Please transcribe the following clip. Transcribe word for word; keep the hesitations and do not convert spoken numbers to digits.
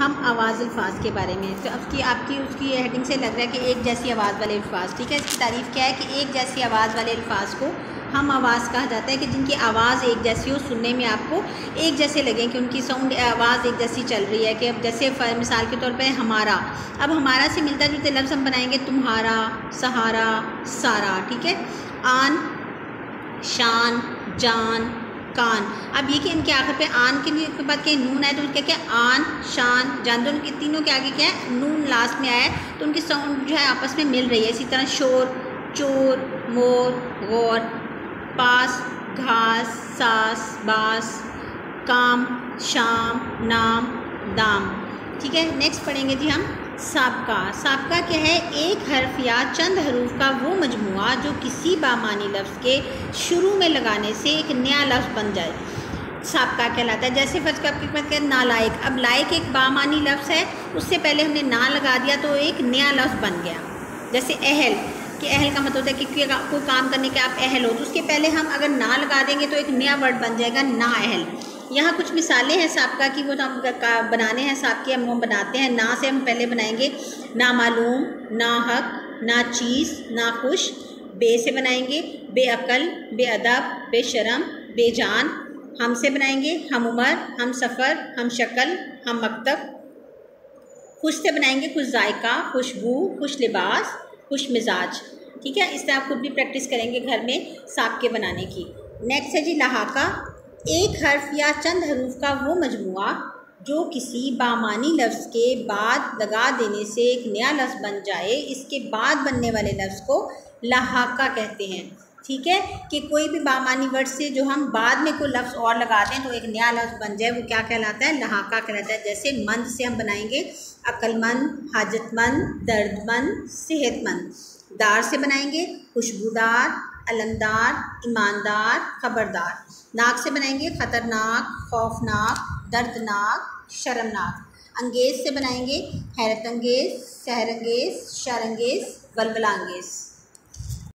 हम आवाज़ अल्फाज के बारे में। तो अब की आपकी उसकी हेडिंग से लग रहा है कि एक जैसी आवाज़ वाले अल्फाज, ठीक है। इसकी तारीफ़ क्या है कि एक जैसी आवाज़ वाले अल्फाज को हम आवाज़ कहा जाता है कि जिनकी आवाज़ एक जैसी हो, सुनने में आपको एक जैसे लगे कि उनकी साउंड आवाज़ एक जैसी चल रही है। कि अब जैसे मिसाल के तौर पे हमारा, अब हमारा से मिलता जुलते लफ्ज़ हम बनाएंगे तुम्हारा, सहारा, सारा, ठीक है। आन, शान, जान, कान। अब ये कि इनके आखिर पे आन के लिए बाद के नून आए तो क्या क्या आन, शान, जान, दोनों के तीनों के आगे क्या है नून लास्ट में आया है, तो उनकी साउंड जो है आपस में मिल रही है। इसी तरह शोर, चोर, मोर, गौर, पास, घास, सास, बास, काम, शाम, नाम, दाम, ठीक है। नेक्स्ट पढ़ेंगे जी हम साबका। साबका क्या है? एक हर्फ या चंद हरूफ का वो मजमुआ जो किसी बामानी लफ्ज़ के शुरू में लगाने से एक नया लफ्ज़ बन जाए, साबका कहलाता है। जैसे फर्ज का आपकी नालायक, अब लायक एक बामानी लफ्ज़ है, उससे पहले हमने ना लगा दिया तो एक नया लफ्ज़ बन गया। जैसे अहल, कि अहल का मतलब होता है कि कोई काम करने के आप अहल हो, तो उसके पहले हम अगर ना लगा देंगे तो एक नया वर्ड बन जाएगा ना अहल। यहाँ कुछ मिसालें हैं साबका की, वो हम बनाने हैं साबके, हम बनाते हैं। ना से हम पहले बनाएंगे ना मालूम, ना हक, ना चीज़, ना खुश। बे से बनाएंगे बेअकल, बेअदब, बेशरम, बेजान। हम से बनाएंगे हम उमर, हम सफ़र, हम शक्ल, हम मकतब। खुश से बनाएंगे खुश जायका, खुशबू, खुश लिबास, खुश मिजाज, ठीक है। इस तरह आप खुद भी प्रैक्टिस करेंगे घर में साबके बनाने की। नेक्स्ट है जी लहाका। एक हर्फ या चंद हरूफ का वो मजमुआ जो किसी बामानी लफ्ज़ के बाद लगा देने से एक नया लफ्ज़ बन जाए, इसके बाद बनने वाले लफ्ज़ को लहाका कहते हैं, ठीक है। कि कोई भी बामानी वर्ड से जो हम बाद में कोई लफ्ज़ और लगा दें तो एक नया लफ्ज़ बन जाए, वो क्या कहलाता है? लहाका कहलाता है। जैसे मंद से हम बनाएंगे अक्लमंद, हाजतमंद, दर्दमंद, सेहतमंद। दार से बनाएंगे खुशबूदार, अलमदार, ईमानदार, खबरदार। नाक से बनाएंगे ख़तरनाक, खौफनाक, दर्दनाक, शर्मनाक। अंगेज़ से बनाएंगे हैरत अंगेज़, सहर अंगेज़, शर अंगेज़, वलवला अंगेज़।